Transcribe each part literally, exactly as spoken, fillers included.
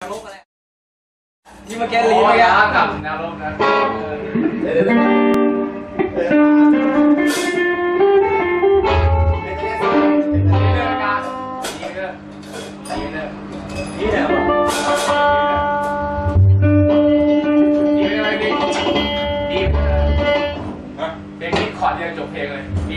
ที่มาแกลีมาแกกับแนวลมนะเดี๋ยวเดี๋ยวนี่แหละดีอะไรดีดีเพลงนี้คอร์ดเดียวจบเพลงเลยดี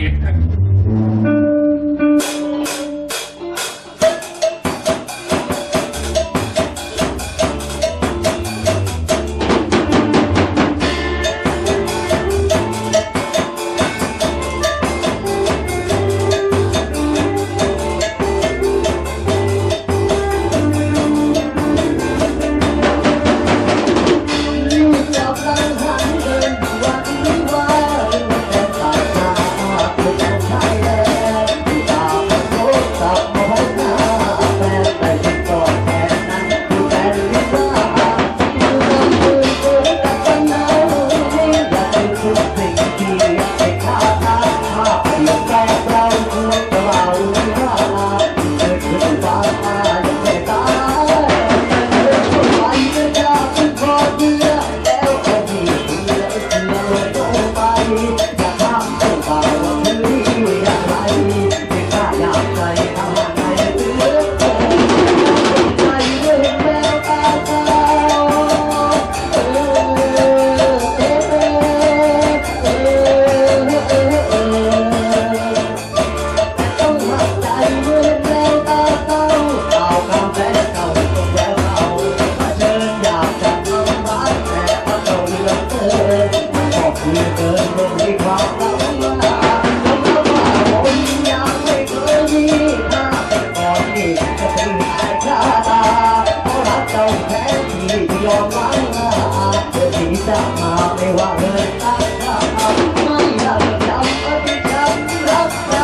ยอมรักเธอที่จะมาไม่ว่าเงินราคาไม่อยากจำว่าที่ฉันรักเธอ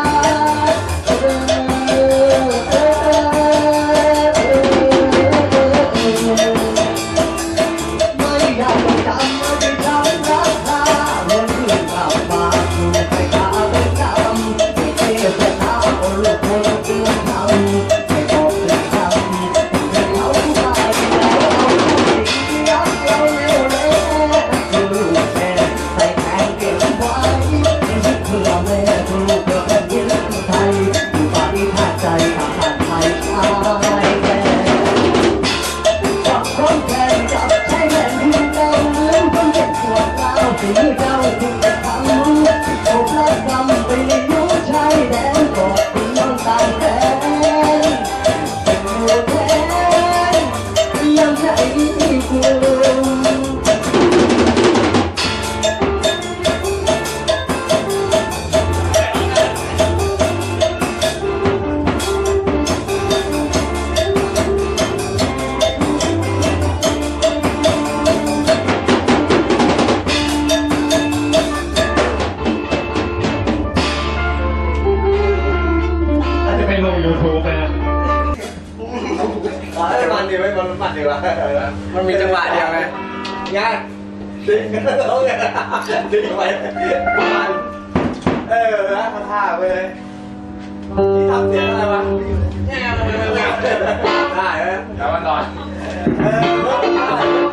ไม่อยากจำว่าที่ฉันรักเธอเมื่อเรื่องกลับมาสู่ไปตาเป็นคำไม่เชื่อแต่เท้าคนลูกคนเตือนทำไม่บอกเลยคำแต่เขาตายแล้วเราเร็วเลยคือแม่ใส่แขนเก็บไว้ที่เพื่อแม่ถูกเพื่อแผ่นดินไทยอยู่ป่าที่ท่าใจทางผ่านไทยตายแก่จับคนแก่จับใช้แม่ที่เก่าเหมือนคนเจ็บปวดร้าวที่เก่าที่จะทำผมรักทำไปในยุคชายแดนกอดคุณน้องตายแทนเป็นหัวแทนยังใจกูมันดีไหมมันมันดีวะมันมีจังหวะเดียวไงงานดึงเขาเลยดึงไปมันเออนะท่าไปเลยที่ทำเสียงอะไรวะแง่มันได้ไหมเดี๋ยวมันนอนเออ